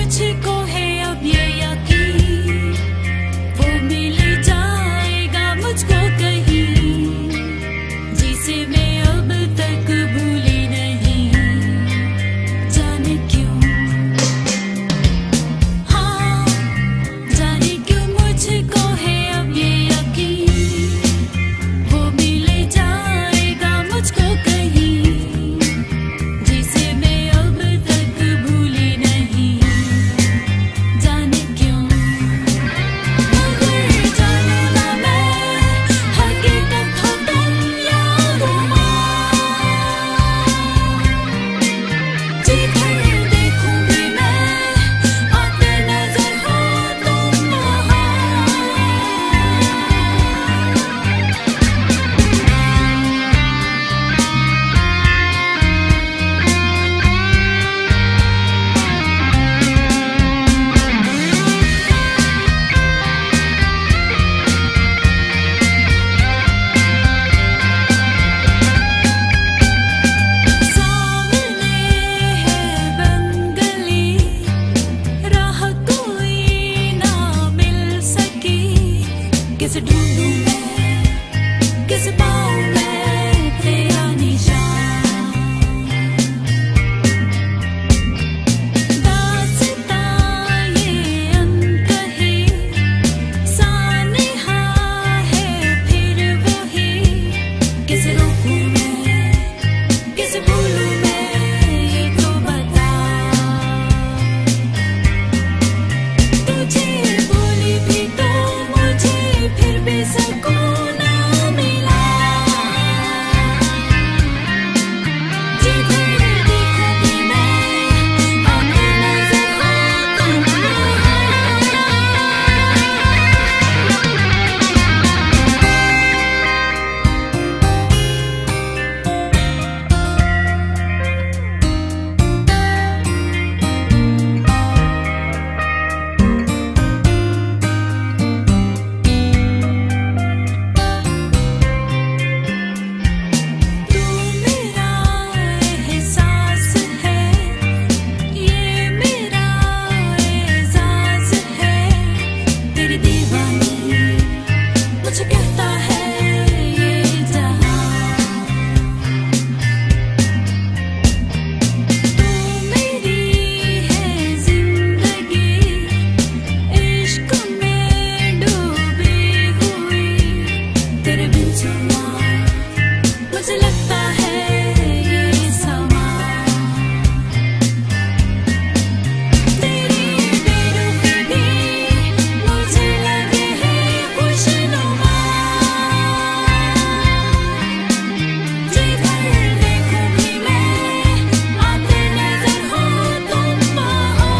मुझको है अब ये यकीन, वो मिल जाएगा मुझको कहीं जिसे मैं अब तक भूली नहीं, जाने क्यों। हाँ, जाने क्यों मुझको है अब ये यकीन, वो मिल जाएगा मुझको कहीं जिसे मैं अब तक भूली नहीं, जाने क्यों। मगर जानू ना मैं हकीकत हो तुम या गुमान, जी भर देखूंगी मैं आते नजर हो तुम वहाँ। सामने है बंगली, राह कोई ना मिल सकी, किसे ढूंढूं मैं, किसे पाऊं मैं तेरा निशान। दास्तां ये अनकही सानिहा है फिर वही, किसे रोकूं मैं, किसे भूलूं मैं, ये तो बता। तुझे बोली भी तो मुझे फिर भी सुकून ना मिला, जी भर देखूंगी मैं आते नजर हो तुम वहाँ। तू मेरा एहसास है, ये मेरा एजाज है, तेरी दीवानी मुझे कहता है ये जहां। तू मेरी है जिंदगी, इश्क में डूबी हुई, तेरे बिन सुना मुझे लगता है ये समा। तेरी बेरुखी भी मुझे लगे है खुशनुमा, जी भर देखूंगी मैं आते नजर हो तुम वहाँ।